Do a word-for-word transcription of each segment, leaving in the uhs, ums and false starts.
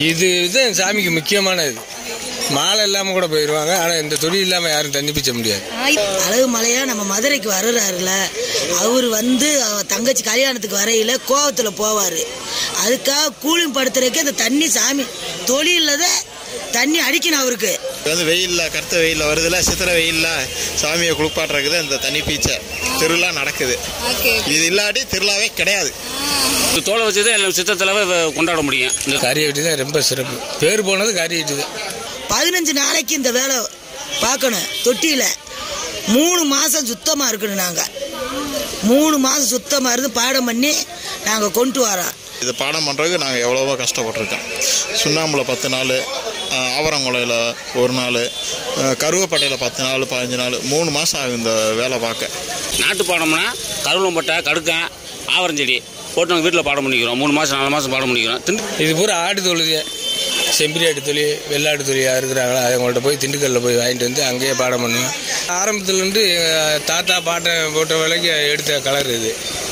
இது இதுதான் சாமிக்கு முக்கியமானது. மாலை இல்லாமல் கூட போயிடுவாங்க. ஆனால் இந்த தொழில் இல்லாமல் யாரும் தண்ணி பிச்ச முடியாது. அழகு மலையா நம்ம மதுரைக்கு வர்றாருல, அவர் வந்து தங்கச்சி கல்யாணத்துக்கு வரையில கோவத்தில் போவார். அதுக்காக கூலிங் படுத்துறதுக்கு அந்த தண்ணி சாமி தொழிலில் தான் தண்ணி அடிக்கணும். அவருக்கு வந்து வெயிலில் கருத்த வெயிலில் வருதுல, சித்திரை வெயிலில் சாமியை குளிப்பாட்டுறதுக்கு இந்த தண்ணி பீச்சை திருவிழா நடக்குது. இது இல்லாட்டி திருவிழாவே கிடையாது. தோலை வச்சு தான் எல்லாம் சித்திரத்தில் கொண்டாட முடியும். இந்த காரிய வெட்டி தான் ரொம்ப சிறப்பு. பேர் போனது காரிய வெட்டி தான். பதினஞ்சு நாளைக்கு இந்த வேலை பார்க்கணும். தொட்டியில் மூணு மாதம் சுத்தமாக இருக்கணும். நாங்கள் மூணு மாதம் சுத்தமாக இருந்து பாடம் பண்ணி நாங்கள் கொண்டு வரோம். இது பாடம் பண்ணுறதுக்கு நாங்கள் எவ்வளவோ கஷ்டப்பட்டுருக்கோம். சுண்ணாம்பில் பத்து நாள், ஆவரங்குலையில் ஒரு நாள், கருவப்பட்டையில் பத்து நாள், பதினஞ்சு நாள், மூணு மாதம் ஆகும் இந்த வேலை பார்க்க. நாட்டு பாடம்னா கருவம்பட்டை, கடுக்கன், ஆவரஞ்செடி போட்டு நாங்கள் வீட்டில் பாடம் பண்ணிக்கிறோம். மூணு மாதம் நாலு மாதம் பாடம் பண்ணிக்கிறோம். இது பூரா ஆடு தொழுது, செம்பிரி ஆட்டு தொழில், வெள்ளாட்டு தொழிலாக இருக்கிறாங்களா, அவங்கள்ட்ட போய் திண்டுக்கல்லில் போய் வாங்கிட்டு வந்து அங்கேயே பாடம் பண்ணுவேன். ஆரம்பத்துலேருந்து எங்கள் தாத்தா பாட்டை போட்ட வேலைக்கு எடுத்த கலர் இது.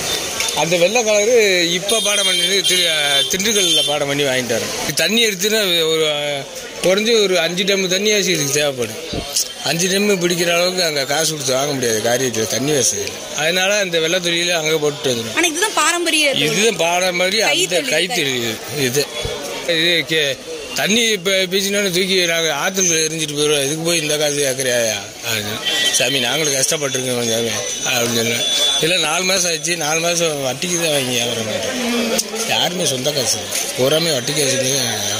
அந்த வெள்ளை கலரு இப்போ பாடம் பண்ணி திரு திண்டுக்கல்லில் பாடம் பண்ணி வாங்கிட்டு வரேன். தண்ணி எடுத்துன்னா ஒரு குறைஞ்சி ஒரு அஞ்சு டம்மு தண்ணியாச்சு இதுக்கு தேவைப்படும். அஞ்சு டம்மு பிடிக்கிற அளவுக்கு அங்கே காசு கொடுத்து வாங்க முடியாது காரியத்தில், தண்ணி வசதியில். அதனால அந்த வெள்ளை தொழில அங்கே போட்டு வந்துடும். இதுதான் பாரம்பரிய இதுதான் பாரம்பரிய அந்த கைத்தொழில். இது இது கே தண்ணி இப்போ பீச்சினோன்னு தூக்கி நாங்கள் ஆற்றுல எரிஞ்சிட்டு போயிடுவோம். இதுக்கு போய் இந்த காசு கேட்குறியா அப்படின்னு. சாமி நாங்களும் கஷ்டப்பட்டுருக்கோம் சாமி அப்படின்னு சொன்னேன். இல்லை நாலு மாதம் ஆச்சு, நாலு மாதம் வட்டிக்கு தான் வாங்கி வியாபாரம் பண்ணுறோம். யாருமே சொந்த காசு பூராமே வட்டி காசுக்கு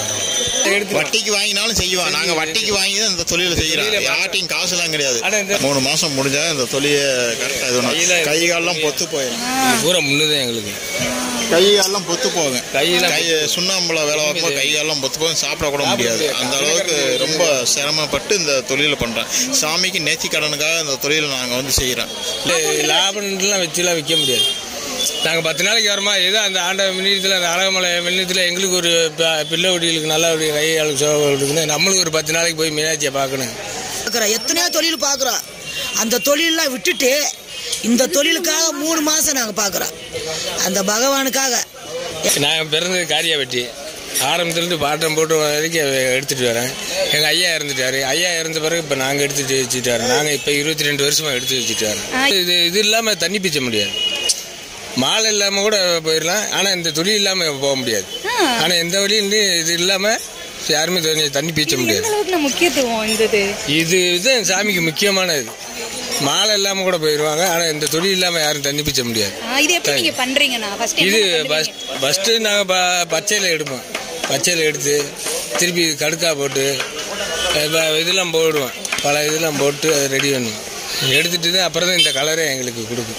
எடுத்து வட்டிக்கு வாங்கினாலும் செய்வோம். நாங்கள் வட்டிக்கு வாங்கி தான் இந்த தொழிலை செய்கிறோம். யார்ட்டையும் காசுலாம் கிடையாது. மூணு மாதம் முடிஞ்சா இந்த தொழிலை கரெக்டாக இது கை காலெல்லாம் பொத்து போயிடும். பூரா முன்னுதான் எங்களுக்கு. கை காலெல்லாம் பொத்து போகும். கையில் கை சுண்ணாம்புல வேலை பார்க்கும்போது கை காலெல்லாம் பொத்து போகும். சாப்பிட கூட முடியாது. அந்த அளவுக்கு ரொம்ப சிரமப்பட்டு இந்த தொழிலை பண்ணுறோம். சாமிக்கு நேர்த்தி கடனுக்காக இந்த தொழிலை நாங்கள் வந்து செய்கிறோம். லாபம்லாம் வச்சுலாம் விற்க முடியாது. நாங்கள் பத்து நாளைக்கு வரமா ஏதோ அந்த ஆண்ட மின்னியத்தில், அந்த அழகமலை மின்னியத்தில் எங்களுக்கு ஒரு பிள்ளை ஒடிகளுக்கு நல்லா ஒரு கை ஆளுக்கு சோழ இருக்குன்னு நம்மளுக்கு ஒரு பத்து நாளைக்கு போய் மீனாட்சியை பார்க்கணும். எத்தனையோ தொழில் பார்க்குறோம். அந்த தொழிலெலாம் விட்டுட்டு இந்த தொழிலுக்காக மூணு மாதம் நாங்கள் பார்க்குறோம். அந்த பகவானுக்காக. நாங்கள் பிறந்தது காரியா வெட்டி. ஆரம்பத்துலேருந்து பாட்டம் போட்டு வரைக்கும் எடுத்துகிட்டு வரேன். எங்கள் ஐயா இறந்துட்டாரு. ஐயா இறந்த பிறகு இப்போ நாங்கள் எடுத்துகிட்டு வச்சுட்டு வரோம். நாங்கள் இப்போ இருபத்தி ரெண்டு வருஷமாக எடுத்து வச்சுட்டு வரோம். இது இது இல்லாமல் தண்ணி பிச்ச முடியாது. மாலை இல்லாமல் கூட போயிடலாம். ஆனால் இந்த தொழில் இல்லாமல் போக முடியாது. ஆனால் எந்த வழியும் இது இல்லாமல் யாருமே தண்ணி பீச்ச முடியாது. முக்கியத்துவம் இது இதுதான் சாமிக்கு முக்கியமானது. மாலை இல்லாமல் கூட போயிடுவாங்க. ஆனால் இந்த தொழில் இல்லாமல் யாரும் தண்ணி பிச்ச முடியாது. இது ஃபஸ்ட்டு நாங்கள் ப பச்சையில் எடுப்போம். பச்சையில் எடுத்து திருப்பி கடுக்கா போட்டு இதெல்லாம் போடுவோம். பல இதெல்லாம் போட்டு அதை ரெடி பண்ணுவோம். எடுத்துட்டு தான் அப்புறம் தான் இந்த கலரே எங்களுக்கு கொடுக்கும்.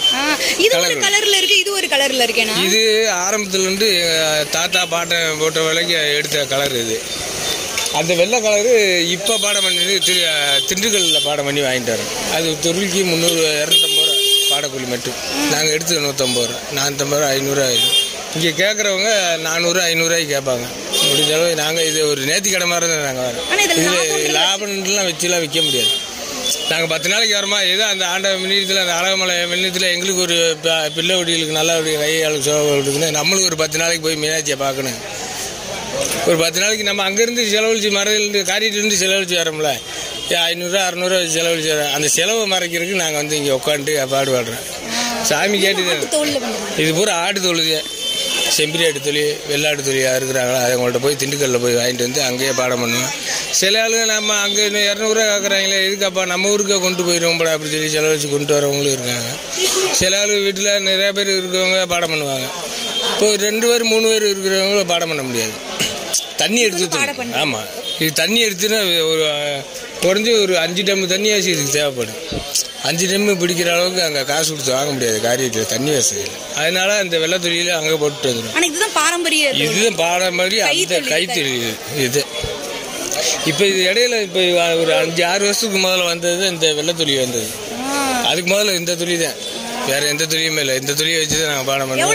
இது ஆரம்பத்துலேருந்து தாத்தா பாட்டை போட்ட வேலைக்கு எடுத்த கலர் இது. அந்த வெள்ளை கலரு இப்போ பாடம் பண்ணி திரு திண்டுக்கல்லில் பாடம் பண்ணி வாங்கிட்டு வரோம். அது தொழிலுக்கு முந்நூறு இரநூத்தம்பது ரூபா பாடக்கூலி மட்டும். நாங்கள் எடுத்து நூற்றம்பது ரூபா, நானூற்றம்பது ரூபா, ஐநூறுரூவா ஆயிடும். இங்கே கேட்குறவங்க நானூறு ஐநூறுரூவாய்க்கு கேட்பாங்க. முடிஞ்ச அளவு நாங்கள் இது ஒரு நேர்த்தி கடை மாதிரி தான் நாங்கள் வரோம். இதில் லாபம்லாம் வச்சுலாம் விற்க முடியாது. நாங்கள் பத்து நாளைக்கு வரோமா ஏதோ அந்த ஆண்ட மின்னியத்தில், அந்த அழகமலை மின்னியத்தில் எங்களுக்கு ஒரு பிள்ளை ஒடிகளுக்கு நல்லா ஒரு கை ஆளுக்கு சோழ இருக்குன்னு நம்மளுக்கு ஒரு பத்து நாளைக்கு போய் மீனாட்சியை பார்க்கணும். ஒரு பத்து நாளைக்கு நம்ம அங்கேருந்து செலவழிச்சு மறையிலேருந்து காரியத்துலேருந்து செலவழிச்சு வரோம்ல, ஐநூறுரூவா அறநூறுவா செலவழிச்சு வரோம். அந்த செலவை மறைக்கிறதுக்கு நாங்கள் வந்து இங்கே உட்காந்துட்டு பாடுபாடுறோம். சாமி கேட்டு இது பூரா ஆடு தொழுது, செம்பிரி ஆட்டு தொழில், வெள்ளாட்டு தொழிலாக இருக்கிறாங்களா, அவங்கள்ட்ட போய் திண்டுக்கல்லில் போய் வாங்கிட்டு வந்து அங்கேயே பாடம் பண்ணுவோம். சில ஆளுங்க நம்ம அங்கே இன்னும் இரநூறுவா கேட்குறாங்களே, இதுக்கப்பா நம்ம ஊருக்கே கொண்டு போயிடுவோம்டா அப்படி சொல்லி செலவழிச்சு கொண்டு வரவங்களும் இருக்காங்க. சில ஆளு வீட்டில் நிறைய பேர் இருக்கிறவங்க பாடம் பண்ணுவாங்க. இப்போ ரெண்டு பேர் மூணு பேர் இருக்கிறவங்கள பாடம் பண்ண முடியாது. தண்ணி எடுத்து ஆமாம், இது தண்ணி எடுத்துன்னா ஒரு குறைஞ்சி ஒரு அஞ்சு டம்மு தண்ணியாச்சு இதுக்கு தேவைப்படும். அஞ்சு டம்மு பிடிக்கிற அளவுக்கு அங்கே காசு கொடுத்து வாங்க முடியாது காரியத்தில், தண்ணி வசதியில். அதனால அந்த வெள்ளை தொழில அங்கே போட்டு வந்துடும். இதுதான் பாரம்பரிய இதுதான் பாரம்பரிய அந்த கைத்தொழில் இது. இப்போ இது இடையில இப்போ ஒரு அஞ்சு ஆறு வருஷத்துக்கு முதல்ல வந்தது இந்த வெள்ளை தொழில் வந்தது. அதுக்கு முதல்ல இந்த தொழில் தான், வேற எந்த தொழிலுமே இல்லை. இந்த தொழிலை வச்சு தான் நாங்கள் பாடம் பண்ணுவோம்.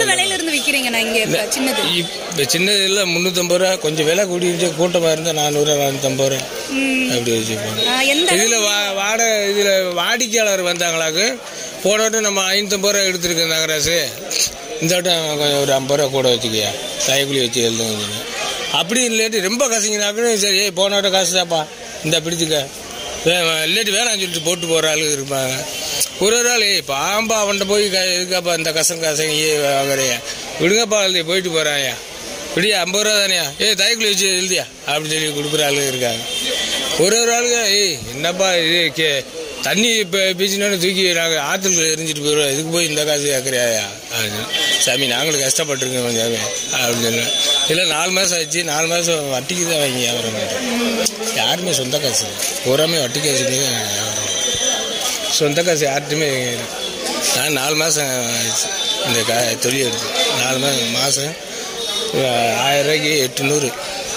இப்போ சின்னது இல்லை முந்நூற்றம்பது ரூபா, கொஞ்சம் விலை கூடிட்டு கூட்டமாக இருந்தால் நானூறுரூவா நானூற்றம்பது ரூபா அப்படி வச்சுப்போம். இதில் வா வாடகை இதில் வாடிக்கையாளர் வந்தாங்களாக்கு போன வட்டம் நம்ம ஐநூற்றம்பது ரூபா எடுத்துருக்கோம் நகராசு, இந்த வட்டம் கொஞ்சம் ஒரு ஐம்பது ரூபா கூட வச்சுக்கியா, தைக்குழி வச்சு எழுதுங்க. அப்படி இல்லாட்டி ரொம்ப கசங்கினாக்கணும் சரி போனோட காசு தாப்பா இந்த பிடிச்சிக்க இல்லாட்டி வேணாம்னு சொல்லிட்டு போட்டு போகிற ஆளு இருப்பாங்க. ஒரு ஒரு ஆள் ஏய் பாம்பா அவன்கிட்ட போய் க இருக்காப்பா இந்த கசங்க கசங்கி வாங்குறையா விடுங்கப்பா எழுதி போயிட்டு போகிறாயா இப்படியா ஐம்பது ரூபா தானேயா ஏய் தயக்குள்ள வச்சு எழுதியா அப்படின்னு சொல்லி கொடுக்குற ஆளு இருக்காங்க. ஒரு ஒரு ஆளுங்க ஏய் என்னப்பா இது கே தண்ணி இப்போ பீச்சினோன்னு தூக்கி நாங்கள் ஆற்றுல எரிஞ்சிட்டு போயிடுவோம் இதுக்கு போய் இந்த காசு கேட்குறியாயா அப்படின்னு. சாமி நாங்களும் கஷ்டப்பட்டுருக்கோம் கொஞ்சம் அப்படின்னு சொன்னேன். இல்லை நாலு மாதம் ஆச்சு நாலு மாதம் வட்டிக்கு தான் வாங்கி வியாபாரம் பண்ணுறேன். யாருமே சொந்த காசு பூராமே வட்டி காசுக்கு தான் வியாபாரம் சொந்த காசு யார்ட்டுமே. நான் நாலு மாதம் ஆச்சு இந்த கா தொழில் எடுத்து நாலு மாதம் மாதம் ஆயிரம் ரூபாய்க்கு எட்டுநூறு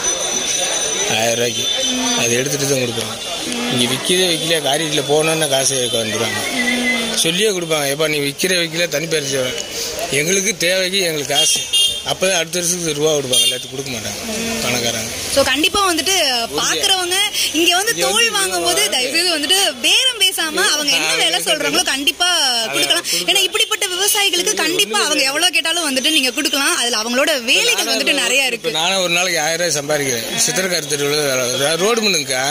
ஆயிரம் ரூபாய்க்கு அது எடுத்துகிட்டு தான் கொடுப்பாங்க. இங்கே விற்கிறே விற்கல காரியத்தில் போனோன்னு காசு வந்துடுவாங்க சொல்லியே கொடுப்பாங்க. எப்போ நீ விற்கிற விற்கல தனி பறிச்சு எங்களுக்கு தேவைக்கு எங்களுக்கு காசு அப்போ தான் அடுத்த வருஷத்துக்கு ரூபா கொடுப்பாங்க எல்லாத்துக்கும் கொடுக்க மாட்டாங்க பணக்காரங்க. ஸோ கண்டிப்பாக வந்துட்டு பார்க்குறவங்க இங்கே வந்து தோல் வாங்கும் போது தயவுசெய்து வந்துட்டு பேரம் பேசாம அவங்க என்ன வேலை சொல்றாங்களோ கண்டிப்பாக கொடுக்கலாம். ஏன்னா இப்படிப்பட்ட விவசாயிகளுக்கு கண்டிப்பாக அவங்க எவ்வளோ கேட்டாலும் வந்துட்டு நீங்கள் கொடுக்கலாம். அதில் அவங்களோட வேலைகள் வந்துட்டு நிறைய இருக்கு. நானும் ஒரு நாளைக்கு ஆயிரம் ரூபாய் சம்பாதிக்கிறேன் சித்திரக்கார தெருவில் ரோடு மண்ணுக்கா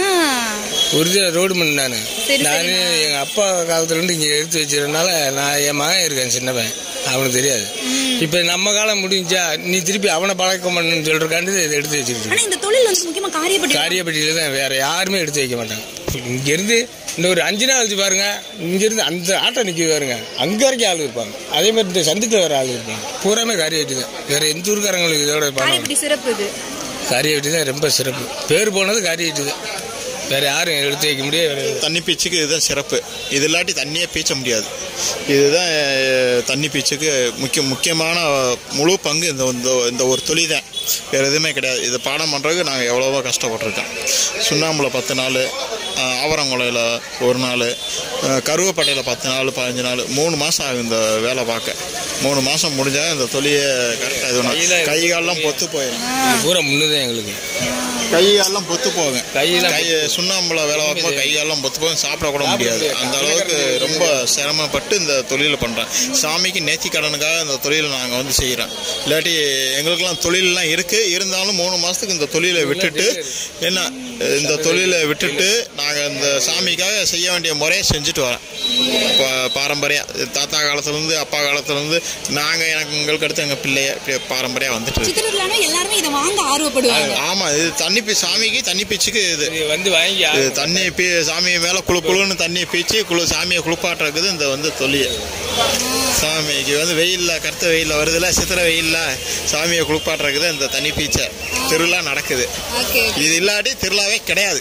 உறுதி ரோடு மண். நான் நான் எங்கள் அப்பா காலத்துலேருந்து இங்கே எடுத்து வச்சிருந்தனால நான் என் மகன் இருக்கேன் சின்ன பையன் அவனுக்கு தெரியாது. இப்போ நம்ம காலம் முடிஞ்சா நீ திருப்பி அவனை பழக்கம் பண்ணுன்னு சொல்றக்காண்டு இதை எடுத்து வச்சிருக்கேன். இந்த தொழில் வந்து முக்கியமாக காரியப்பட்டி காரியப்பட்டியில தான் வேற யாருமே எடுத்து வைக்க மாட்டாங்க. இங்கேருந்து இந்த ஒரு அஞ்சு நாள் வச்சு பாருங்க இங்கேருந்து அந்த ஆட்டோ நிற்க பாருங்க அங்கே வரைக்கும் ஆள் இருப்பாங்க. அதே மாதிரி இந்த சந்துக்கில் வேற ஆள் இருப்பாங்க. பூராமே காரியப்பட்டி தான். வேற எந்த ஊருக்காரங்களுக்கு இதோட பணம் சிறப்பு. இது காரியப்பட்டி தான் ரொம்ப சிறப்பு. பேர் போனது காரியப்பட்டி தான். வேற யாரும் எடுத்து வைக்க முடியாது. தண்ணி பீச்சுக்கு இதுதான் சிறப்பு. இது இல்லாட்டி தண்ணியே பீச்ச முடியாது. இதுதான் தண்ணி பீச்சுக்கு முக்கிய முக்கியமான முழு பங்கு இந்த இந்த ஒரு தொழில் தான். வேறு எதுவுமே கிடையாது. இதை பாடம் பண்ணுறதுக்கு நாங்கள் எவ்வளவோ கஷ்டப்பட்டுருக்கோம். சுண்ணாம்பில் பத்து நாள், ஆவரங்குளையில் ஒரு நாள், கருவப்பட்டையில் பத்து நாள் பதினஞ்சு நாள் மூணு மாதம் ஆகும் இந்த வேலை பார்க்க. மூணு மாதம் முடிஞ்சால் இந்த தொழிலை கரெக்டாக இது கை காலெலாம் பொத்து போயிடும். பூரா முன்னுதான் எங்களுக்கு கையெல்லாம் பொத்து போங்க. கையில் கை சுண்ணாம்புல வேலை பார்க்கும்போது கையெல்லாம் பொத்து போகும். சாப்பிட கூட முடியாது. அந்த அளவுக்கு ரொம்ப சிரமப்பட்டு இந்த தொழிலை பண்ணுறேன். சாமிக்கு நேர்த்தி கடனுக்காக இந்த தொழிலை நாங்கள் வந்து செய்கிறோம். இல்லாட்டி எங்களுக்கெல்லாம் தொழிலெலாம் இருக்குது. இருந்தாலும் மூணு மாதத்துக்கு இந்த தொழிலை விட்டுட்டு என்ன இந்த தொழிலை விட்டுட்டு நாங்கள் இந்த சாமிக்காக செய்ய வேண்டிய முறையை செஞ்சுட்டு வரோம். இப்போ பாரம்பரியம் தாத்தா காலத்துலேருந்து அப்பா காலத்துலேருந்து நாங்கள் எனக்கு எங்களுக்கு அடுத்து எங்கள் பிள்ளைய இப்படி பாரம்பரியம் வந்துட்டு எல்லாருமே இதை வாங்க ஆர்வப்படுவாங்க. ஆமாம் இது தண்ணி பீ சாமிக்கு தண்ணி பீச்சுக்கு இது வந்து வாங்கி தண்ணி பீ சாமி மேலே குழு குழுன்னு தண்ணியை பீச்சு குழு சாமியை குளிப்பாட்டுறதுக்கு இந்த வந்து தொழில். சாமிக்கு வந்து வெயிலில் கருத்த வெயிலில் வருதுல சித்திரை வெயிலில் சாமியை குளிப்பாட்டுறதுக்கு இந்த தண்ணி பீச்சை திருவிழா நடக்குது. இது இல்லாட்டி திருவிழாவே கிடையாது.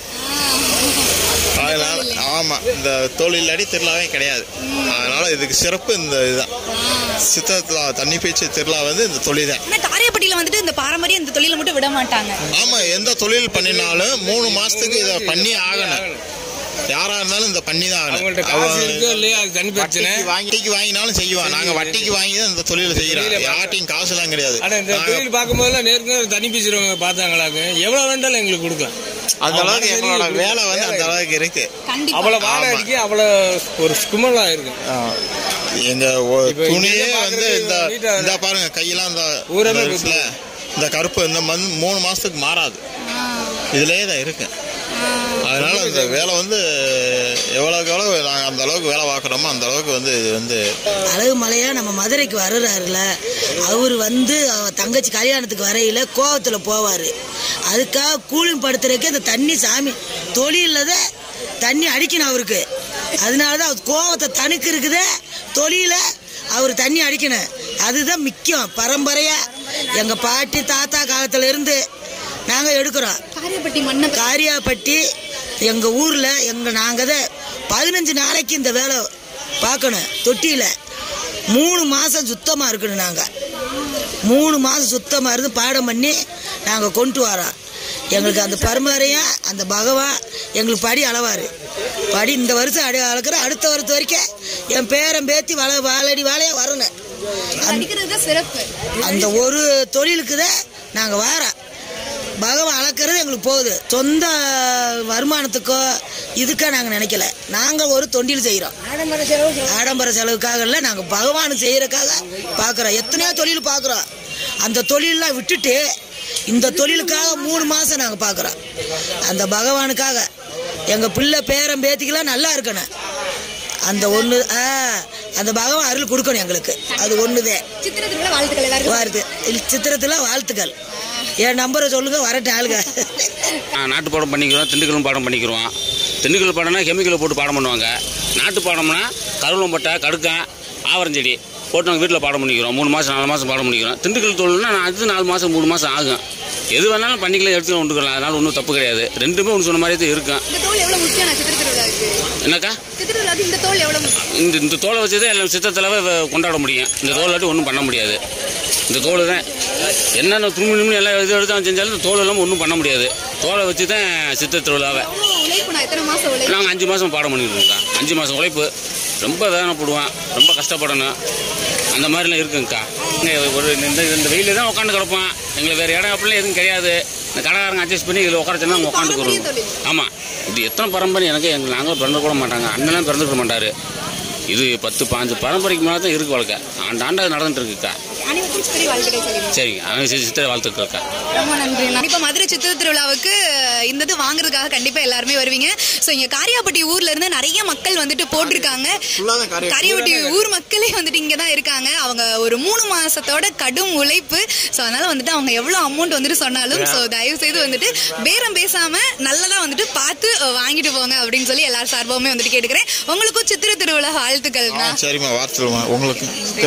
அதனால ஆமாம் இந்த தொழில் இல்லாட்டி திருவிழாவே கிடையாது. அதனால இதுக்கு சிறப்பு இந்த இதுதான். சித்திரத்தில் தண்ணி பீச்சு திருவிழா வந்து இந்த தொழில் தான். காரியப்பட்டியில் வந்துட்டு இந்த பாரம்பரியம் இந்த தொழிலை மட்டும் விட மாட்டாங்க. ஆமாம் எந்த தொழில் பண்ணினாலும் மூணு மாதத்துக்கு இதை பண்ணி ஆகணும். யாரா இருந்தாலும் இந்த பண்ணி தான் வட்டிக்கு வாங்கினாலும் செய்வோம். நாங்க வட்டிக்கு வாங்கி தான் இந்த தொழில் செய்யறோம். யார்ட்டையும் காசு எல்லாம் கிடையாது. தொழில் பார்க்கும்போது நேருக்கு தண்ணி பீச்சுறவங்க பார்த்தாங்களாக்கு எவ்வளவு வேண்டாலும் எங்களுக்கு கொடுக்கலாம். அந்த அளவுக்கு எங்களோட வேலை வந்து அந்த அளவுக்கு இருக்கு. அவ்வளவு வாடகைக்கு அவ்வளவு ஒரு குமலா இருக்கு. எங்க துணியே வந்து இந்த இந்த பாருங்க கையெல்லாம் இந்த ஊரமே இந்த கருப்பு இந்த மூணு மாசத்துக்கு மாறாது. இதுலயே தான் இருக்கு. அதனால இந்த வேலை வந்து எவ்வளவுக்கு எவ்வளவு நாங்கள் அந்த அளவுக்கு வேலை பார்க்குறோமோ அந்த அளவுக்கு வந்து இது வந்து அழகு மலையா நம்ம மதுரைக்கு வர்றாருல அவர் வந்து தங்கச்சி கல்யாணத்துக்கு வரையில கோவத்தில் போவார். அதுக்காக கூலிங் படுத்துறதுக்கு அந்த தண்ணி சாமி தொழிலில் தான் தண்ணி அடிக்கணும் அவருக்கு. அதனால தான் அவர் கோவத்தை தணுக்கு இருக்குதே தொழில அவர் தண்ணி அடிக்கணும். அதுதான் முக்கியம். பரம்பரையாக எங்கள் பாட்டி தாத்தா காலத்தில் இருந்து நாங்கள் எடுக்கிறோம். காரியப்பட்டி மண்ணை காரியாப்பட்டி எங்கள் ஊரில் எங்கள் நாங்கள் தான் பதினஞ்சு நாளைக்கு இந்த வேலை பார்க்கணும். தொட்டியில் மூணு மாதம் சுத்தமாக இருக்கணும். நாங்கள் மூணு மாதம் சுத்தமாக இருந்து பாடம் பண்ணி நாங்கள் கொண்டு வரோம். எங்களுக்கு அந்த பரம்பரையாக அந்த பகவான் எங்களுக்கு படி அளவார். படி இந்த வருஷம் அடி அளக்கிற அடுத்த வருஷம் வரைக்கும் என் பேரன் பேத்தி வள வாழடி வாழையாக வரணும். அந்த ஒரு தொழிலுக்கு தான் நாங்கள் வரோம். பகவான் அளக்கிறது எங்களுக்கு போகுது. சொந்த வருமானத்துக்கோ இதுக்காக நாங்கள் நினைக்கல. நாங்கள் ஒரு தொண்டில் செய்கிறோம். ஆடம்பர செலவுக்காக இல்லை, நாங்கள் பகவான் செய்கிறக்காக பார்க்குறோம். எத்தனையோ தொழில் பார்க்குறோம். அந்த தொழிலெலாம் விட்டுட்டு இந்த தொழிலுக்காக மூணு மாதம் நாங்கள் பார்க்குறோம். அந்த பகவானுக்காக எங்கள் பிள்ளை பேரம் பேத்திக்கெல்லாம் நல்லா இருக்கணும். அந்த ஒன்று அந்த பகவான் அருள் கொடுக்கணும் எங்களுக்கு. அது ஒன்றுதே. வாழ்த்து சித்திரத்தில் வாழ்த்துக்கள். என் நம்பரை சொல்லுங்க, வரட்டு ஆளுங்க. நாட்டு பாடம் பண்ணிக்கிறோம், திண்டுக்கலும் பாடம் பண்ணிக்கிறோம். திண்டுக்கல் பாடம்னா கெமிக்கலை போட்டு பாடம் பண்ணுவாங்க. நாட்டு பாடம்னா கருவலம்பட்டை, கடுக்கன், ஆவரஞ்செடி போட்டு நாங்கள் வீட்டில் பாடம் பண்ணிக்கிறோம். மூணு மாதம் நாலு மாதம் பாடம் பண்ணிக்கிறோம். திண்டுக்கல் தொழில்னா அது நாலு மாதம் மூணு மாதம் ஆகும். எது வேணாலும் பண்ணிக்கலாம், எடுத்துக்கலாம், கொண்டுக்கலாம். அதனால ஒன்றும் தப்பு கிடையாது. ரெண்டுமே ஒன்று சொன்ன மாதிரி தான் இருக்கும். என்னக்கா இந்த இந்த தோலை வச்சு தான் எல்லாம் சித்திரத்தில் கொண்டாட முடியும். இந்த தோலை விட்டு ஒன்றும் பண்ண முடியாது. இந்த தோல் தான் என்னென்ன துணி நிம்மி எல்லாம் இது எடுத்து செஞ்சாலும் இந்த தோல் எல்லாம் ஒன்றும் பண்ண முடியாது. தோலை வச்சு தான் சித்திர திருவிழாவை நாங்கள் அஞ்சு மாதம் பாடம் பண்ணிக்கிட்டு இருக்கோம். அஞ்சு மாதம் உழைப்பு, ரொம்ப வேதனைப்படுவோம், ரொம்ப கஷ்டப்படணும். அந்த மாதிரிலாம் இருக்குங்கக்கா. இங்கே ஒரு இந்த இந்த வெயிலில் தான் உட்காந்து கிடப்போம். எங்களுக்கு வேறு இடம் அப்படிலாம் எதுவும் கிடையாது. இந்த கடைக்காரங்க அட்ஜஸ்ட் பண்ணி இதில் உட்காரச்சுன்னா அவங்க உட்காந்து வருவோம். ஆமாம், இது எத்தனை பரம்பரை எனக்கு எங்களுக்கு நாங்களும் பிறந்து கூட மாட்டாங்க. அண்ணெல்லாம் பிறந்துக்க மாட்டார். இது பத்து பாஞ்சு பரம்பரைக்கு மேலே தான் இருக்கு வழக்க. ஆண்டாண்டா நடந்துட்டு இருக்குக்கா. சரிங்க, அவங்க சித்திரை வாழ்த்துக்கா. ரொம்ப நன்றி. இப்போ மதுரை சித்திரை திருவிழாவுக்கு இந்த இது வாங்குறதுக்காக கண்டிப்பா எல்லாருமே வருவீங்க. ஸோ இங்க காரியாபட்டி ஊர்ல இருந்து நிறைய மக்கள் வந்துட்டு போட்டிருக்காங்க. காரியாபட்டி ஊர் மக்களே வந்துட்டு இங்க தான் இருக்காங்க. அவங்க ஒரு மூணு மாசத்தோட கடும் உழைப்பு. ஸோ அதனால வந்துட்டு அவங்க எவ்வளவு அமௌண்ட் வந்துட்டு சொன்னாலும் ஸோ தயவு செய்து வந்துட்டு பேரம் பேசாம நல்லதா வந்துட்டு பார்த்து வாங்கிட்டு போங்க அப்படின்னு சொல்லி எல்லாரும் சார்பாவுமே வந்துட்டு கேட்டுக்கிறேன். உங்களுக்கும் சித்திரை திருவிழா வாழ்த்துக்கள். சரிம்மா, வாழ்த்துக்கள் உங்களுக்கு.